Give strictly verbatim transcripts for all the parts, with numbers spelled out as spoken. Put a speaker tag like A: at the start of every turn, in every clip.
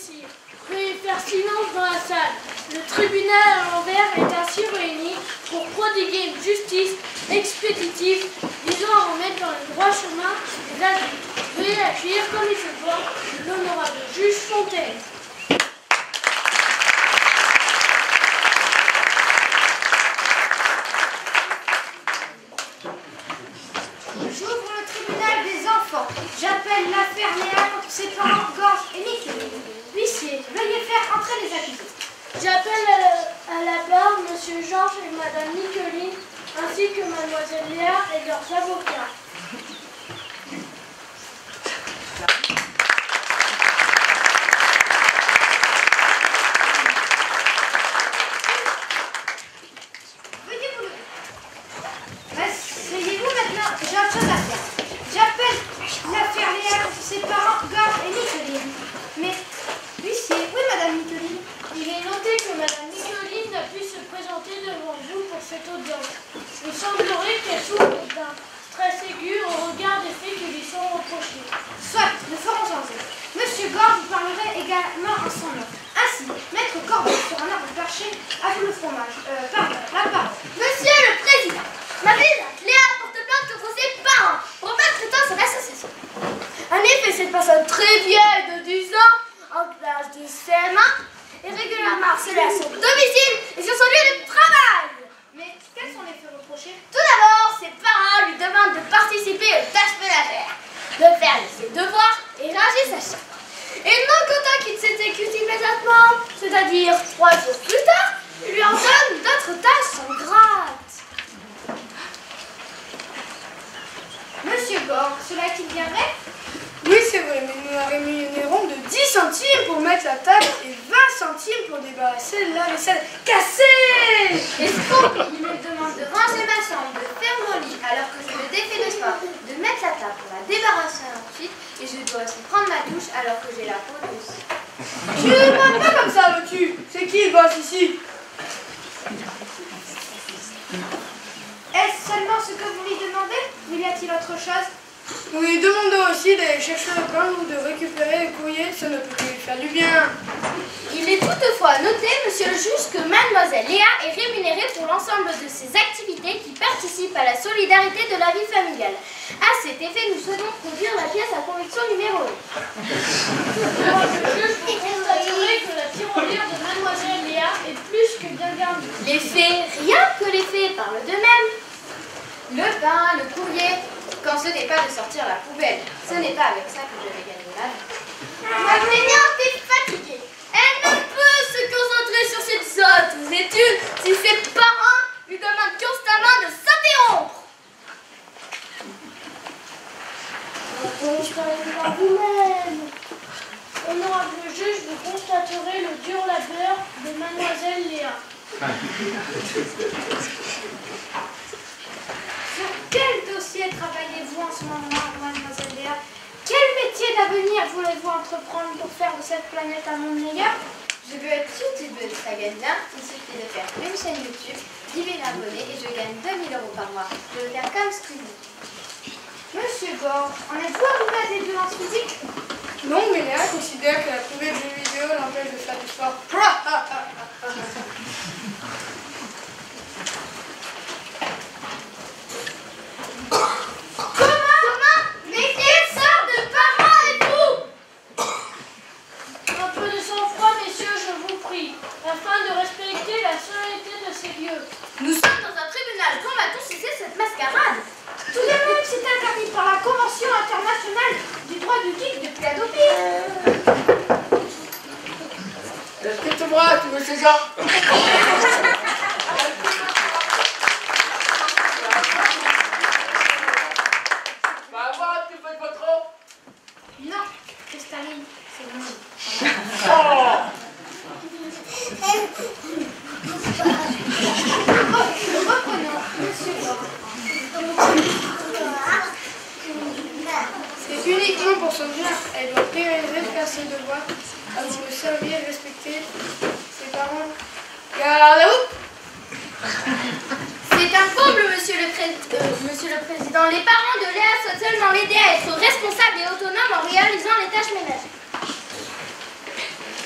A: Messire. Veuillez faire silence dans la salle. Le tribunal à l'envers est ainsi réuni pour prodiguer une justice expéditive visant à remettre dans le droit chemin les adultes. Veuillez accueillir comme il se doit l'honorable juge Fontaine.
B: J'ouvre le tribunal des enfants. J'appelle l'affaire Léa contre ses parents Gorge et Nicolas. Huissier, veuillez faire entrer les accusés.
A: J'appelle à, à la barre M. Georges et Mme Nicoline, ainsi que Mlle Léa et leurs avocats.
B: Veuillez vous lever. Asseyez-vous maintenant, j'ai autre chose à faire. J'appelle l'affaire Léa contre ses parents Gorge et Nicoline. Mais, huissier, oui, Madame Nicoline.
A: Il est noté que Mme Nicoline n'a pu se présenter devant vous pour cette audience. Il semblerait qu'elle souffre d'un stress aigu au regard des faits qui lui sont reprochés.
B: Soit, nous ferons changer. Monsieur Gorge, vous parlerez également en son nom. Ainsi, Maître Corbeau sur un arbre perché avec le fromage. Euh, pardon, la parole.
C: Monsieur le Président, ma fille Léa porte plainte contre ses parents pour maltraitance son association. En effet, cette personne très vieille de dix ans, en classe de C M un, est régulièrement harcelée à son domicile et sur son lieu de travail.
B: Mais quels sont les faits reprochés?
C: Tout d'abord, ses parents lui demandent de participer aux tâches ménagères, de faire ses devoirs et ranger sa chambre. Et non content qu'il s'exécute immédiatement, c'est-à-dire trois jours plus tard, il lui en donne d'autres tâches ingrates.
B: Monsieur Gorge, cela est-il bien vrai?
D: Oui, c'est vrai, mais nous la rémunérons de dix centimes pour mettre la table et vingt centimes pour débarrasser la vaisselle cassée.
C: Est-ce qu'il me demande de ranger ma chambre, de faire mon lit alors que je le défais le soir, de mettre la table pour la débarrasser ensuite, et je dois aussi prendre ma douche alors que j'ai la peau douce.
D: Tu ne parles pas comme ça, le cul. C'est qui le boss ici?
B: Est-ce seulement ce que vous lui demandez? Ou y a-t-il autre chose?
D: Nous lui demandons aussi d'aller chercher le pain ou de récupérer le courrier, ça ne peut que lui faire du bien.
C: Il est toutefois noté, monsieur le juge, que mademoiselle Léa est rémunérée pour l'ensemble de ses activités qui participent à la solidarité de la vie familiale. À cet effet, nous souhaitons produire la pièce à conviction numéro un.
A: Le juge vous constaterez que la tirelire de mademoiselle Léa est plus que bien garnie.
C: Les faits, rien que les faits parlent d'eux-mêmes. Le pain, le courrier, quand ce n'est pas de sortir la poubelle. Ce n'est pas avec ça que je vais gagner ma vie. Ma plaignante est fatiguée. Elle ne peut se concentrer sur ses autres études si ses parents lui demandent constamment de s'interrompre.
A: Constatez par vous-même. Honorable juge, vous constaterez le dur labeur de mademoiselle Léa.
B: Sur quel dossier travaillez-vous en ce moment, mademoiselle Léa? Quel métier d'avenir voulez-vous entreprendre pour faire de cette planète un monde meilleur?
C: Je veux être youtubeuse, ça gagne bien. Il suffit de faire une chaîne YouTube, dix mille abonnés et je gagne deux mille euros par mois. Je veux faire comme Squeezie.
B: Monsieur Gorge, en êtes-vous arrivé à des violences physiques?
D: Non, mais Léa considère que la poubelle de jeux vidéo l'empêche de faire du sport.
A: afin de respecter la solennité de ces lieux.
C: Nous sommes dans un tribunal. Quand va-t-on cesser cette mascarade?
B: Tout de même, c'est interdit par la Convention internationale du droit du geek depuis la doping.
D: Respecte-moi, tu veux ces gens. Va avoir un petit peu de patron?
B: Non, c'est Staline, c'est le monde.
D: Oh.
B: Reprenons, monsieur Gorge.
D: C'est uniquement pour son bien. Elle doit prioriser faire ses devoirs avant de servir et respecter ses parents. Gardez-vous.
C: C'est un comble, monsieur le, pré... euh, monsieur le Président. Les parents de Léa sont seulement l'aider à être responsables et autonomes en réalisant les tâches ménagères.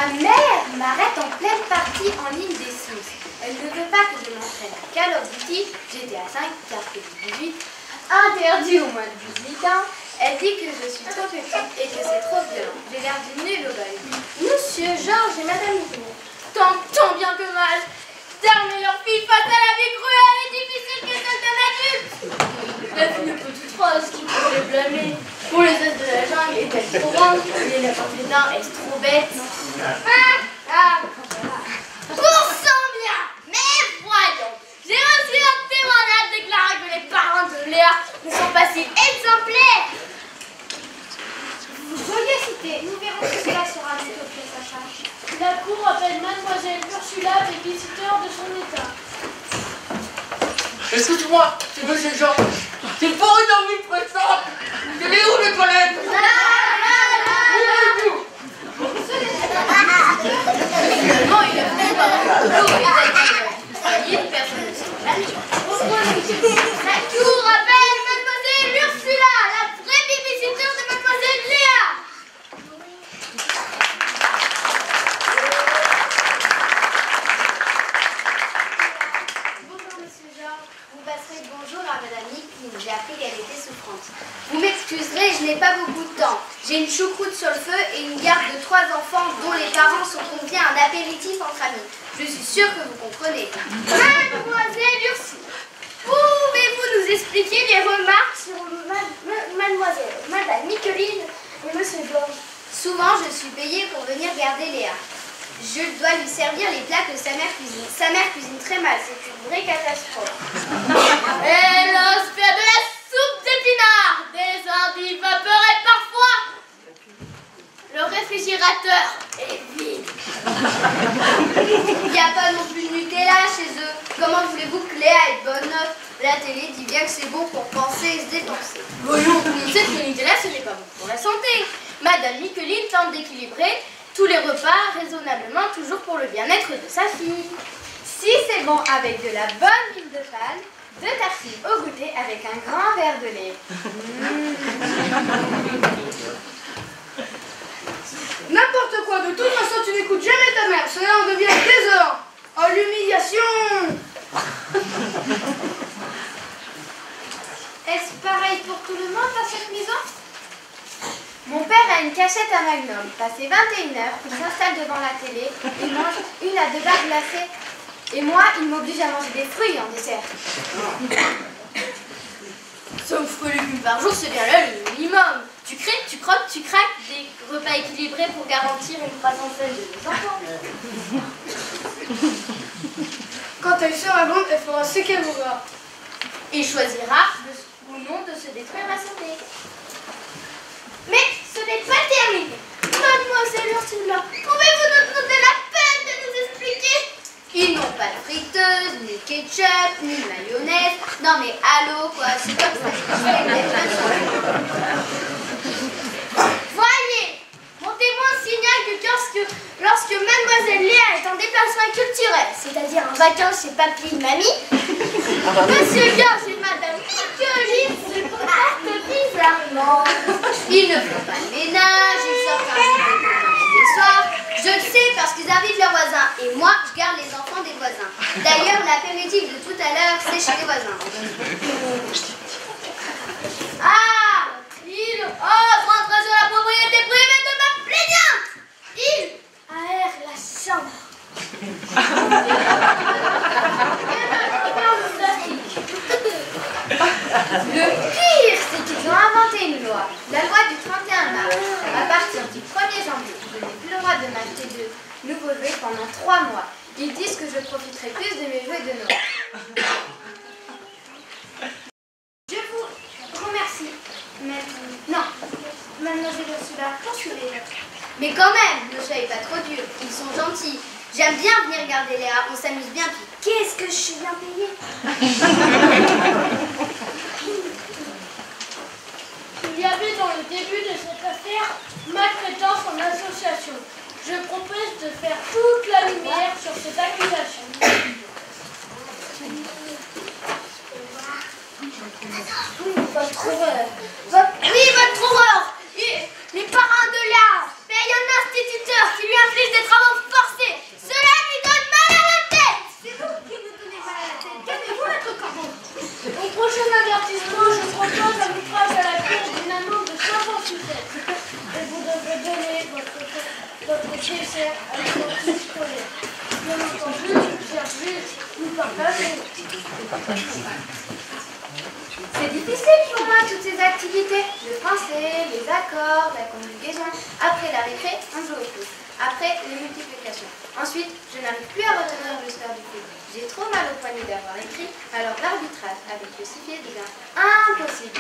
C: Ma mère m'arrête en pleine partie en ligne des Sims. Elle ne veut pas que je m'entraîne à Call of Duty, G T A cinq, Carpe dix-huit, interdit au moins de dix-huit ans. Elle dit que je suis trop petite et que c'est trop violent. J'ai l'air d'une nulle au bal.
B: Monsieur Georges et Madame Mignon.
A: Tant, tant bien que mal, d'armer leur fille face à la vie cruelle et difficile qu'est celle d'un adulte. La fille ne peut toute rose qui pourrait les blâmer. Pour les os de la jungle est-elle trop grande, les lapins fédins est-ce trop bête.
C: Ah, ah, pour sang bien. Mais voyons, j'ai reçu un témoignage déclarant que les parents de Léa ne sont pas si exemplaires.
B: Vous pourriez citer, nous verrons si cela sera plutôt fait sa charge.
A: La cour appelle Mademoiselle Ursula, babysitter de son état.
E: Excuse-moi, c'est monsieur Jean. C'est pour une envie pressante. C'est les où les toilettes?
C: Finalement, il a fait par un boulot et il a dit personne ne s'en va. La cour appelle Mademoiselle Ursula, la vraie babysitter de Mademoiselle Léa. Bonjour Monsieur Georges, vous passerez le bonjour à Madame Nickline, j'ai appris qu'elle était souffrante. Vous m'excuserez, je n'ai pas beaucoup de temps. J'ai une choucroute sur le feu et une garde de trois enfants dont les parents sont conviés à un apéritif entre amis. Je suis sûre que vous comprenez. Mademoiselle Ursula, pouvez-vous nous expliquer les remarques sur Mademoiselle, Madame Nicoline et Monsieur Georges? Souvent, je suis payée pour venir garder Léa. Je dois lui servir les plats que sa mère cuisine. Sa mère cuisine très mal, c'est une vraie catastrophe. Elle ose faire de la soupe d'épinards, des endives vapeurées parfois. Le réfrigérateur est vide. Il n'y a pas non plus de Nutella chez eux. Comment voulez-vous que Léa ait de bonnes notes? La télé dit bien que c'est bon pour penser et se dépenser. Voyons, on sait que le Nutella, ce n'est pas bon pour la santé. Madame Nicoline tente d'équilibrer tous les repas raisonnablement, toujours pour le bien-être de sa fille. Si c'est bon avec de la bonne huile de palme, deux tartines au goûter avec un grand verre de lait. Mmh.
D: N'importe quoi, de toute façon tu n'écoutes jamais ta mère, cela en devient désolant. Oh l'humiliation.
B: Est-ce pareil pour tout le monde dans cette maison?
C: Mon père a une cachette à Magnum. Passé vingt et une heures, il s'installe devant la télé et mange une à deux barres glacées. Et moi, il m'oblige à manger des fruits en dessert. Cinq fruits et légumes par jour, c'est bien là le minimum. Tu crées, tu croques, tu craques des repas équilibrés pour garantir une croissance saine de nos enfants.
D: Quand elle sera grande, elle fera ce qu'elle voudra.
C: Et choisira de, ou non de se détruire la santé. Mais ce n'est pas terminé. Mademoiselle Ursula, pouvez-vous nous donner la peine de nous expliquer? Ils n'ont pas de friteuse, ni ketchup, ni mayonnaise. Non mais allô quoi, c'est comme ça. Voyez, mon témoin signale que lorsque, lorsque Mademoiselle Léa est en déplacement culturel, c'est-à-dire en vacances chez papy et mamie, Monsieur Georges et Madame Nicoline se comportent bizarrement. Ils ne font pas le ménage, ils sortent un petit peu les soirs. Je le sais parce qu'ils invitent leurs voisins et moi, je garde les enfants des voisins. D'ailleurs, l'apéritif de tout à l'heure, c'est chez les voisins. Ah, il ose rentrer sur la propriété privée de ma plaignante. Il aère la chambre. Le pire, c'est qu'ils ont inventé une loi, la loi du trente et un mars. À partir du premier janvier, je n'ai plus le droit de m'acheter de nouveaux jouets pendant trois mois. Ils disent que je profiterai plus de mes jouets de Noël.
B: Je vous remercie. Mais non, Mademoiselle Ursula, poursuivez.
C: Mais quand même, ne soyez pas trop durs, ils sont gentils. J'aime bien venir garder Léa, on s'amuse bien. Puis qu'est-ce que je suis bien payée?
A: Il y avait dans le début de cette affaire maltraitance en association. Je propose de faire toute la lumière sur cette accusation.
C: Votre horreur. Votre... Oui, votre horreur. Les parents de Léa payent un instituteur qui lui inflige des travaux
A: votre dessert à la cantine scolaire. Bien entendu, Gervais nous partage.
C: C'est difficile pour moi toutes ces activités. Le français, les accords, la conjugaison. Après la récré, on joue au foot. Après, les multiplications. Ensuite, je n'arrive plus à retenir le score du foot. J'ai trop mal au poignet d'avoir écrit, alors l'arbitrage avec le sifflet devient impossible.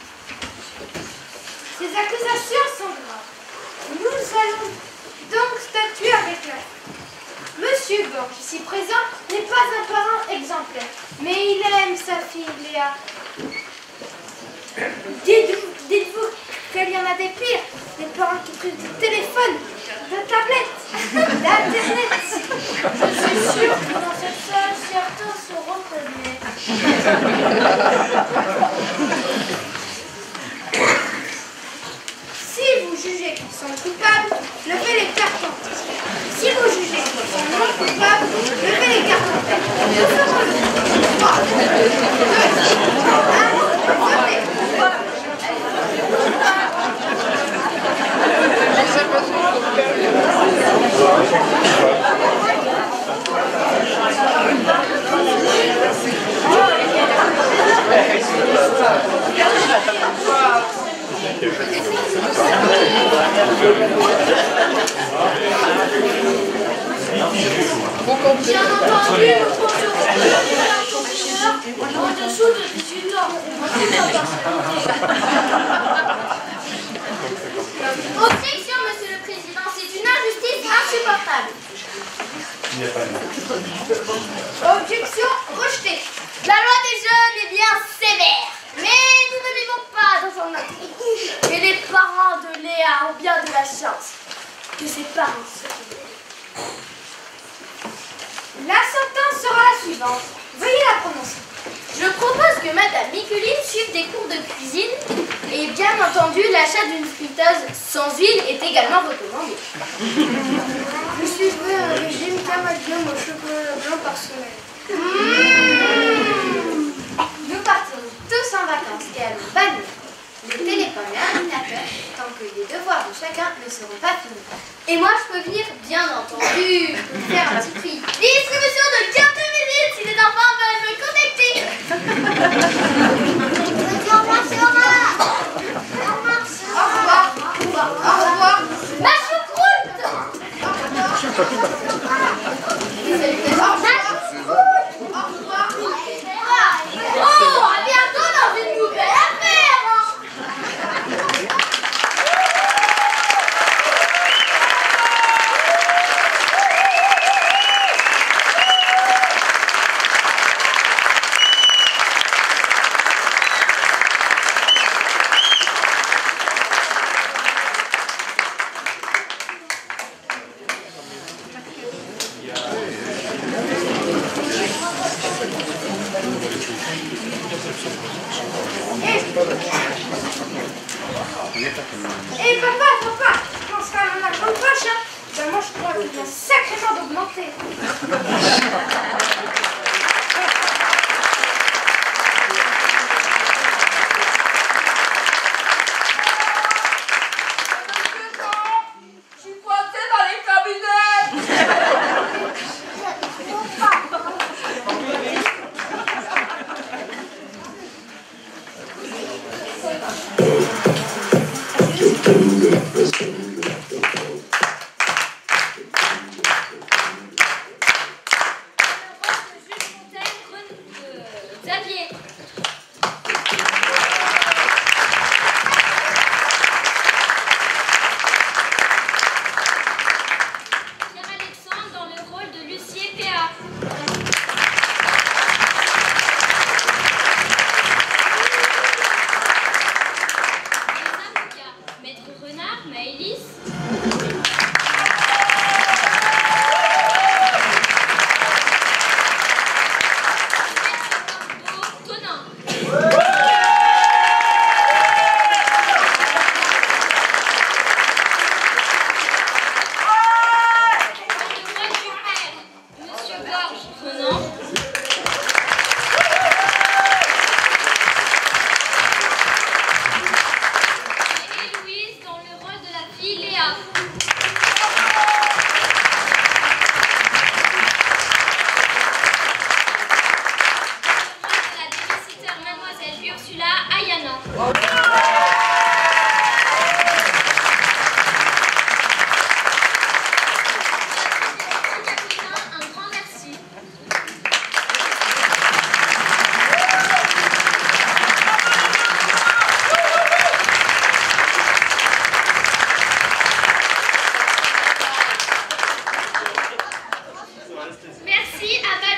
B: Ces accusations sont graves. Nous allons donc statuer avec la... Monsieur Gorge, ici présent, n'est pas un parent exemplaire, mais il aime sa fille Léa. Dites-vous dites-vous qu'il y en a des pires, des parents qui privent du téléphone, de tablette, d'internet.
A: Je suis sûre que dans cette salle, certains se reconnaissent.
B: Si vous jugez qu'ils sont coupables, levez les cartons. Si vous jugez qu'ils sont non coupables, levez les cartons. Nous ferons le trois, deux, un, votez.
A: Bien entendu, nous conservons la commissaire en dessous de dix-huit ans.
C: Objection, Monsieur le Président, c'est une injustice insupportable.
B: Objection rejetée.
C: La loi des jeunes est bien sévère, mais nous ne vivons pas dans un autre.
A: Et les parents de Léa ont bien de la chance que ses parents soient.
B: La sentence sera la suivante. Veuillez la prononcer.
C: Je propose que Madame Miculine suive des cours de cuisine et bien entendu l'achat d'une friteuse sans huile est également recommandé.
D: Vous suivrez un régime camadium au chocolat blanc par semaine.
C: Mmh. Nous partirons tous en vacances et allons bannir les téléphones et ordinateurs tant que les devoirs de chacun ne seront pas finis. Et moi je peux venir, bien entendu, faire un petit prix. Distribution de cartes de visite si les enfants veulent me contacter. Au revoir, Sora. Au revoir, Sora. Au revoir. Au revoir. Ma choucroute. Au revoir. Ma choucroute. Au revoir. Oh, à bientôt dans une nouvelle affaire.
B: Et papa, papa, quand sera la grande poche, hein, ben moi je crois qu'il vient sacrément d'augmenter.
E: Je suis coincée dans les cabinets.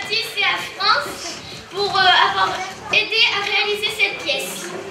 C: Baptiste et à France pour euh, avoir aidé à réaliser cette pièce.